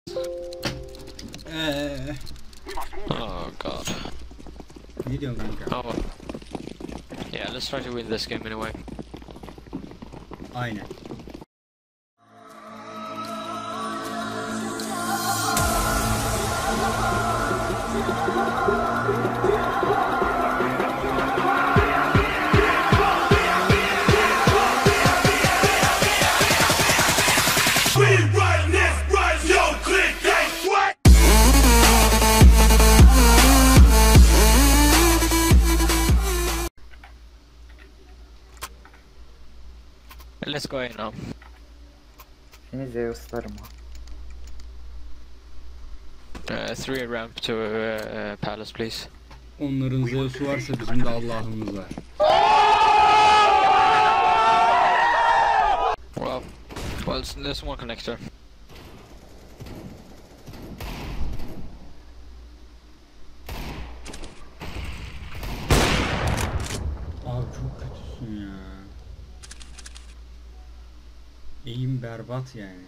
Oh god. Ne diyorsun kanka? Oh. Yeah, let's try to win this game anyway. Aynen. Let's go in now. Seni Zeus'larım ha. 3 ramp to palace please. Onların Zeusu varsa bizim de Allah'ımız var. Well, there's one connector. Abi çok kötüsün ya. Eğim berbat yani.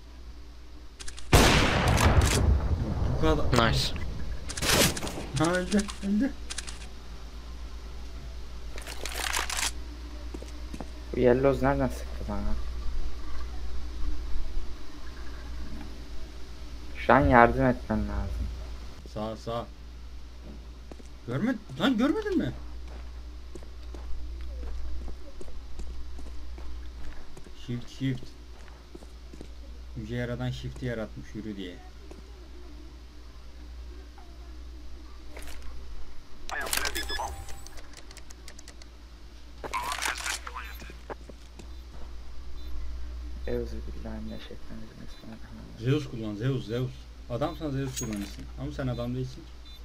Bu kadar. Nice. Ha öldü. Bu Yellows nereden sıktı bana? Şu an yardım etmen lazım. Sağ. Görmedin mi? Shift. Yüce yaradan shift'i yaratmış yürü diye. Zeus kullan, Zeus. Adamsan Zeus kullanırsın. Ama sen adam değilsin.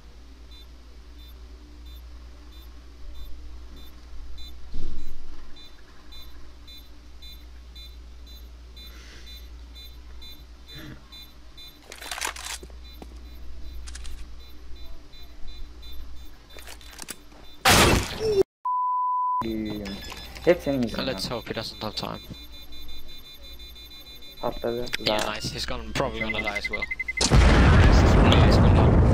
Hep senin yüzünden. Let's hope he doesn't have time. Patladı. Yeah, nice. He's probably gonna die as well. Yeah, he's gonna die.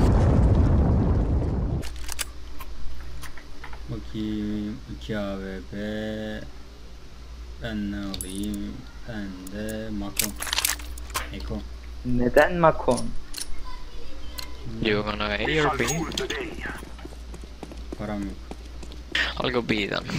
Bakayım 2 AWP. Ben ne alayım? Ben de Makon. Ekon. Neden Makon? You gonna A or B? Param yok. I'll go B then.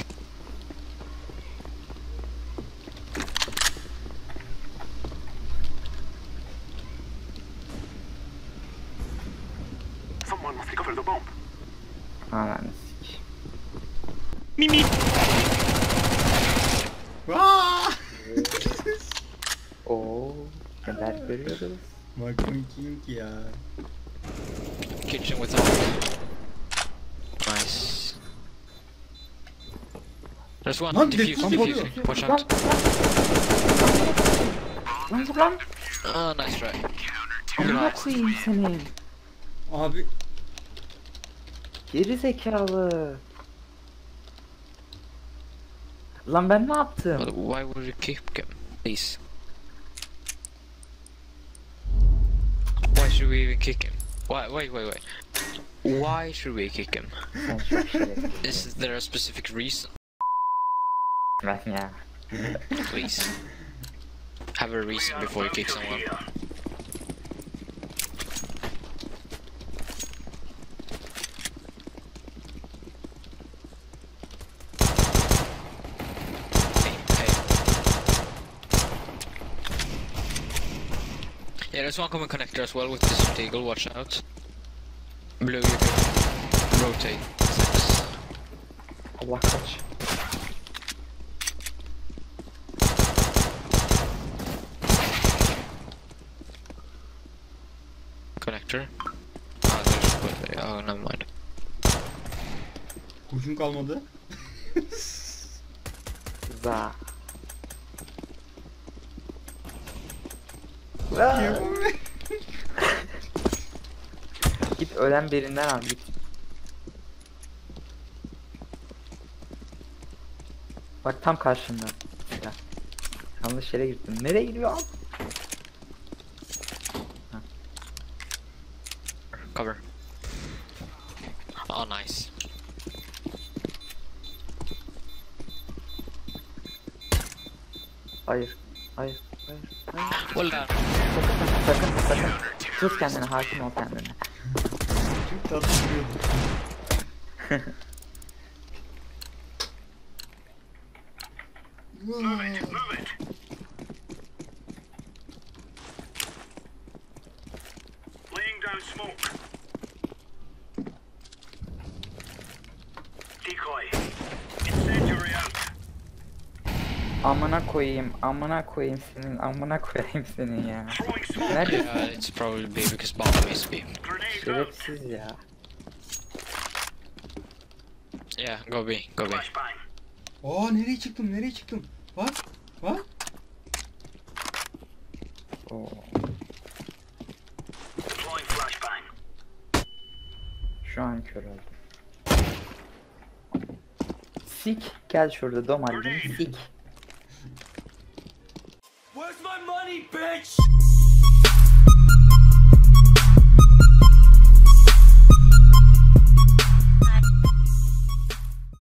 Ananı sik. Mimi. Oo, neler görüyoruz? Makon kim ki ya? Kitchen with all. Nice. There's one. Lan Defuse. Watch out. Lan. Oh, nice try. Amına koyayım seni. Abi Geri zekalı. Lan ben ne yaptım? Why would you kick him? Please. Why should we even kick him? Wait. Why should we kick him? Sen çok şerefsiz. Is there a specific reason? Ben ya. Please. Have a reason before you kick someone. Yeah, there's one common connector as well with this deagle, watch out. Blue, you can rotate. Thanks. Allah kaç. Connector. Ah, there's... Oh, never mind. kurşun kalmadı. Za. Git ölen birinden al git. Bak tam karşında. Yanlış yere gittim. Nereye gidiyor? cover. Oh, nice. Hayır. Hayır. Hayır. Hayır. Well done. Sakın. Tut kendine, hakim ol kendine. Çok tatlı duruyordu. Move it. Laying down smoke. Decoy. Incendiary out. Amına koyayım senin ya. Throwing smoke. Neredesin? Yeah, it's probably B because bomb is B. Grenade out. Şerefsiz ya. Yeah, go B, go B. Flashbang. Aa, nereye çıktım? Bak. Oo. Deploying flashbang. Şu an kör oldum. Sik. Gel şurada domalde sik. Where's my money, bitch?